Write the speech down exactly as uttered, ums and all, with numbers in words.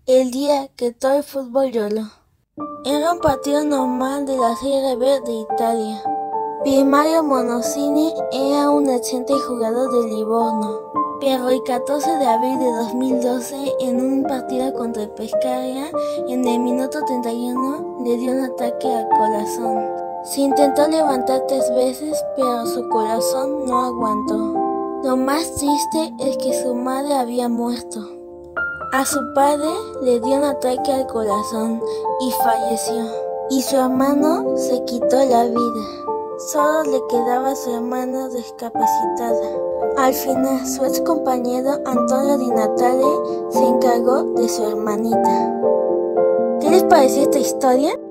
el día que todo el fútbol lloró. Era un partido normal de la Serie B de Italia. Pier Monocini era un excelente jugador de Livorno, pero el catorce de abril de dos mil doce, en un partido contra el Pescara, en el minuto treinta y uno, le dio un ataque al corazón. Se intentó levantar tres veces, pero su corazón no aguantó. Lo más triste es que su madre había muerto. A su padre le dio un ataque al corazón y falleció, y su hermano se quitó la vida. Solo le quedaba su hermana discapacitada. Al final, su ex compañero Antonio Di Natale se encargó de su hermanita. ¿Qué les pareció esta historia?